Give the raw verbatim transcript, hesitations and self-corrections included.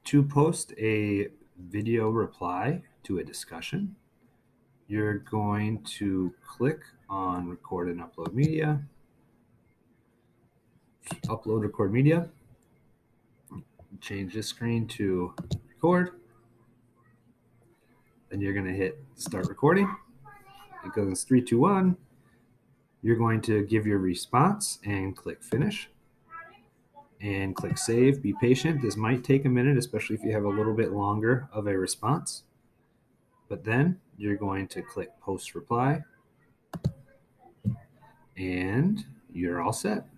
To post a video reply to a discussion, you're going to click on record and upload media, upload record media, change this screen to record. Then you're going to hit start recording. It goes three, two, one. You're going to give your response and click finish and click save. Be patient. This might take a minute, especially if you have a little bit longer of a response. But then you're going to click post reply and you're all set.